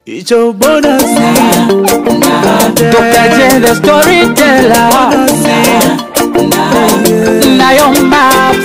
It's your bonus. Dr. J, the storyteller. Nayo Maps.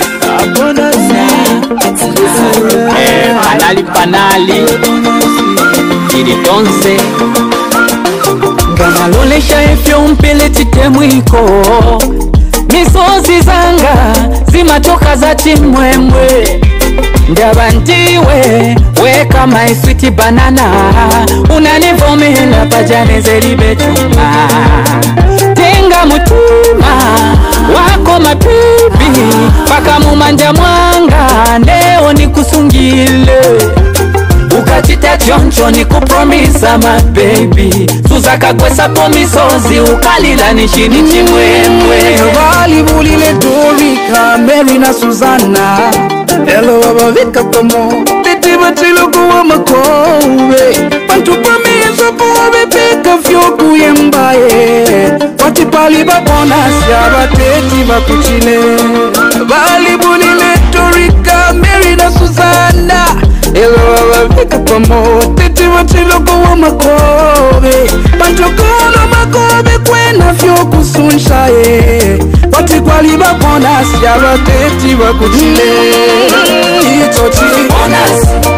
Panali Kiritonse Ganalolesha efyo mpele titemwiko Misozi zanga zimatoka za chimwemwe Ndabandiwe weka my sweet banana Unanivomela pajane zeribe chuma Tenga mutuma wako mapibi Paka mumanja mwanga leo ni kusungile Ukachita choncho ni kupromisa my baby Suzaka kwesa pomisozi ukalila nishini chimwemwe Wali bulile Dorika, Mary na Susanna Hello baba vika komo Titi batilo kuwa makowe Pantu pamisa pobe peka fyoku yembaye Wati pali babona siya teti bakuchile Wali bulile Dorika, Mary na Susanna Hello baba vika komo Titi batilo kuwa makowe Pantu kono makowe kwena fyoku sunshaye Wati pali babona siya teti bakuchile It's what you want us.